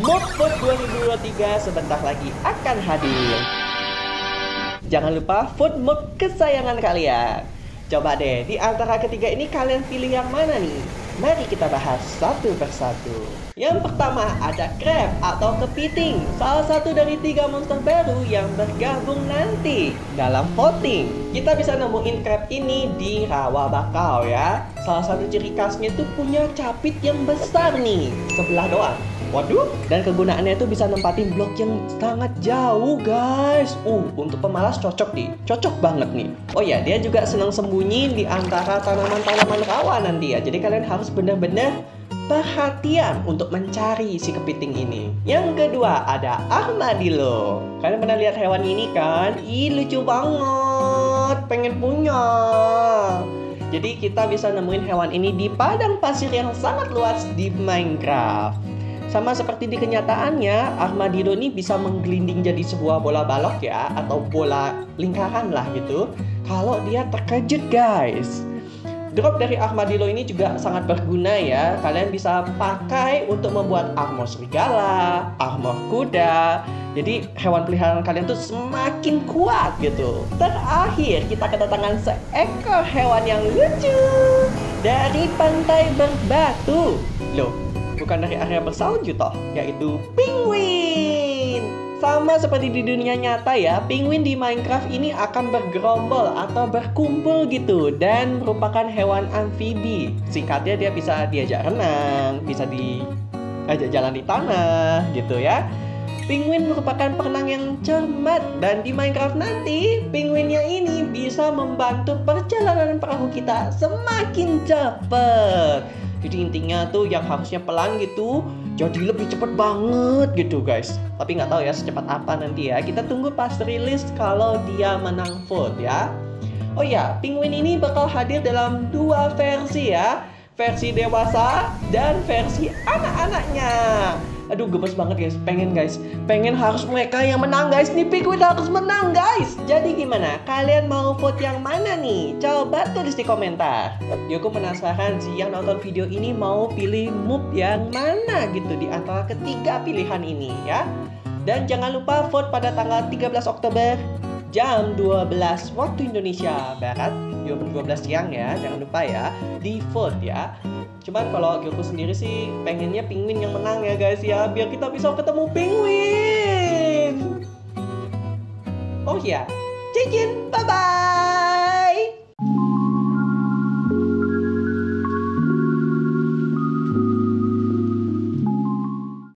Moodfood 2023 sebentar lagi akan hadir. Jangan lupa food mood kesayangan kalian. Coba deh, di antara ketiga ini kalian pilih yang mana nih? Mari kita bahas satu persatu. Yang pertama ada crab atau kepiting, salah satu dari 3 monster baru yang bergabung nanti dalam voting. Kita bisa nemuin crab ini di rawa bakau ya. Salah satu ciri khasnya tuh punya capit yang besar nih, sebelah doang. Waduh, dan kegunaannya itu bisa nempatin blok yang sangat jauh guys. Untuk pemalas cocok nih, cocok banget nih. Oh ya, dia juga senang sembunyi di antara tanaman-tanaman rawa nanti ya. Jadi kalian harus benar-benar perhatian untuk mencari si kepiting ini. Yang kedua ada armadillo. Kalian pernah lihat hewan ini kan? Ih, lucu banget, pengen punya. Jadi kita bisa nemuin hewan ini di padang pasir yang sangat luas di Minecraft. Sama seperti di kenyataannya, armadillo ini bisa menggelinding jadi sebuah bola balok ya, atau bola lingkaran lah gitu, kalau dia terkejut guys. Drop dari armadillo ini juga sangat berguna ya. Kalian bisa pakai untuk membuat armor serigala, armor kuda. Jadi hewan peliharaan kalian tuh semakin kuat gitu. Terakhir kita kedatangan seekor hewan yang lucu dari pantai berbatu. Loh, bukan dari area bersalju toh, yaitu penguin. Sama seperti di dunia nyata ya, penguin di Minecraft ini akan bergerombol atau berkumpul gitu, dan merupakan hewan amfibi. Singkatnya dia bisa diajak renang, bisa diajak jalan di tanah gitu ya. Penguin merupakan perenang yang cermat, dan di Minecraft nanti penguinnya ini bisa membantu perjalanan perahu kita semakin cepat. Jadi intinya tuh yang harusnya pelan gitu jadi lebih cepet banget gitu guys. Tapi nggak tahu ya secepat apa nanti ya. Kita tunggu pas rilis kalau dia menang vote ya. Oh ya, penguin ini bakal hadir dalam 2 versi ya. Versi dewasa dan versi anak-anaknya. Aduh, gemes banget guys. Pengen harus mereka yang menang guys. Nih penguin harus menang guys. Jadi gimana? Kalian mau vote yang mana nih? Coba tulis di komentar. Yoko penasaran sih yang nonton video ini mau pilih move yang mana gitu di antara ketiga pilihan ini ya. Dan jangan lupa vote pada tanggal 13 Oktober jam 12 waktu Indonesia Barat, jam 12 siang ya. Jangan lupa ya, di vote ya. Cuman kalau Gyoku sendiri sih pengennya penguin yang menang ya guys ya, biar kita bisa ketemu penguin. Oh ya, cincin, bye bye.